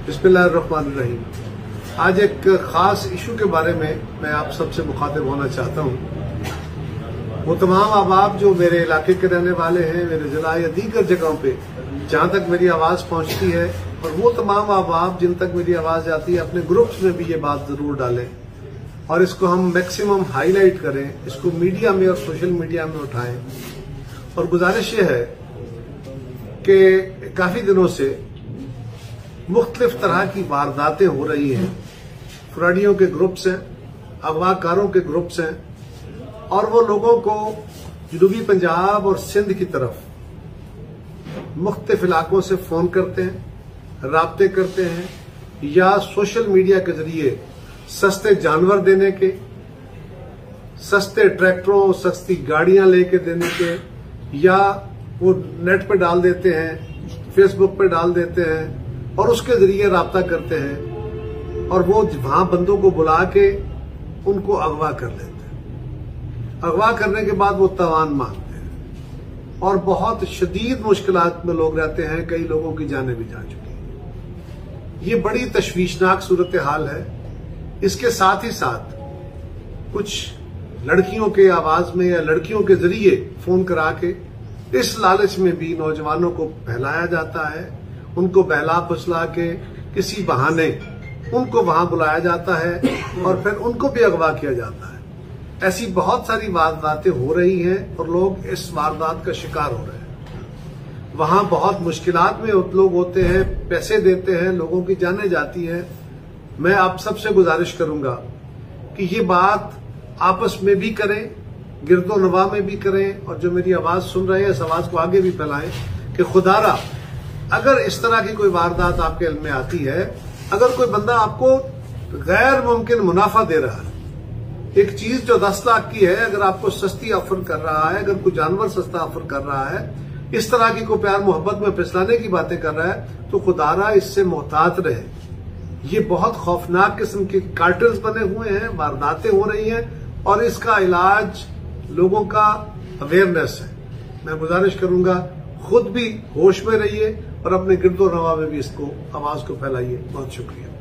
बिस्मिल्लाहिर्रहमानिर्रहीम। आज एक खास इशू के बारे में मैं आप सबसे मुखातिब होना चाहता हूं। वो तमाम अहबाब जो मेरे इलाके के रहने वाले हैं, मेरे जिला या दीगर जगहों पे जहां तक मेरी आवाज पहुंचती है, और वो तमाम अहबाब जिन तक मेरी आवाज जाती है, अपने ग्रुप्स में भी ये बात जरूर डालें और इसको हम मैक्सिमम हाईलाइट करें, इसको मीडिया में और सोशल मीडिया में उठाएं। और गुजारिश ये है कि काफी दिनों से मुख्तलिफ तरह की वारदातें हो रही हैं। फ्रॉडियों के ग्रुप्स हैं, अगवाकारों के ग्रुप्स हैं, और वो लोगों को जनूबी पंजाब और सिंध की तरफ मुख्तलिफ इलाकों से फोन करते हैं, राब्ते करते हैं, या सोशल मीडिया के जरिए सस्ते जानवर देने के, सस्ते ट्रैक्टरों, सस्ती गाड़ियां लेके देने के, या वो नेट पे डाल देते हैं, फेसबुक पे डाल देते हैं और उसके जरिए राब्ता करते हैं, और वो वहां बंदों को बुला के उनको अगवा कर लेते हैं। अगवा करने के बाद वो तवान मांगते हैं और बहुत शदीद मुश्किलात में लोग रहते हैं। कई लोगों की जानें भी जा चुकी हैं। ये बड़ी तशवीशनाक सूरत हाल है। इसके साथ ही साथ कुछ लड़कियों के आवाज में या लड़कियों के जरिए फोन करा के इस लालच में भी नौजवानों को बहलाया जाता है। उनको बहला फुसला के किसी बहाने उनको वहां बुलाया जाता है और फिर उनको भी अगवा किया जाता है। ऐसी बहुत सारी वारदातें हो रही हैं और लोग इस वारदात का शिकार हो रहे हैं। वहां बहुत मुश्किलात में लोग होते हैं, पैसे देते हैं, लोगों की जानें जाती हैं। मैं आप सबसे गुजारिश करूंगा कि ये बात आपस में भी करें, गिरदो नवा में भी करें, और जो मेरी आवाज सुन रहे हैं इस आवाज को आगे भी फैलाएं कि खुदारा अगर इस तरह की कोई वारदात आपके इल्म में आती है, अगर कोई बंदा आपको गैर मुमकिन मुनाफा दे रहा है, एक चीज जो 10 लाख की है अगर आपको सस्ती ऑफर कर रहा है, अगर कोई जानवर सस्ता ऑफर कर रहा है, इस तरह की कोई प्यार मोहब्बत में फिसलाने की बातें कर रहा है, तो खुदारा इससे मोहतात रहे। ये बहुत खौफनाक किस्म के कार्टल्स बने हुए हैं, वारदातें हो रही हैं, और इसका इलाज लोगों का अवेयरनेस है। मैं गुजारिश करूंगा खुद भी होश में रहिए और अपने गिरदो नवा में भी इसको आवाज को फैलाइए। बहुत शुक्रिया।